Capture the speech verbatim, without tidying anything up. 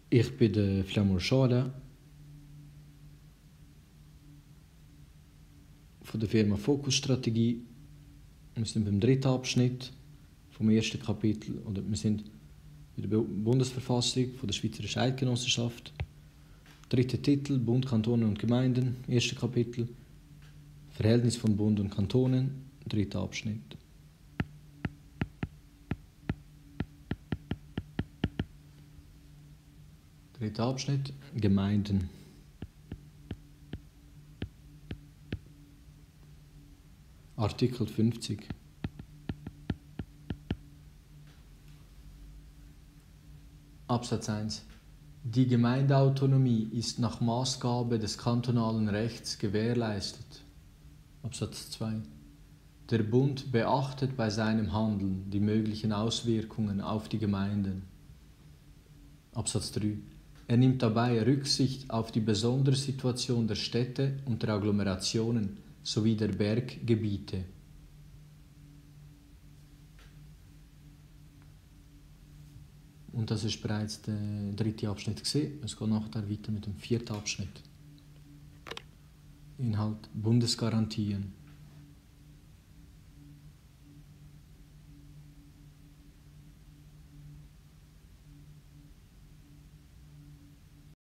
Ich bin der Flamur Schade von der Firma Focus Strategie. Wir sind beim dritten Abschnitt vom ersten Kapitel, oder wir sind bei der Bundesverfassung von der Schweizerischen Eidgenossenschaft. Dritter Titel: Bund, Kantone und Gemeinden. Erstes Kapitel: Verhältnis von Bund und Kantonen. Dritter Abschnitt. Dritter Abschnitt: Gemeinden. Artikel fünfzig. Absatz eins. Die Gemeindeautonomie ist nach Maßgabe des kantonalen Rechts gewährleistet. Absatz zwei. Der Bund beachtet bei seinem Handeln die möglichen Auswirkungen auf die Gemeinden. Absatz drei. Er nimmt dabei Rücksicht auf die besondere Situation der Städte und der Agglomerationen sowie der Berggebiete. Und das ist bereits der dritte Abschnitt gewesen. Es geht nachher weiter mit dem vierten Abschnitt. Inhalt: Bundesgarantien.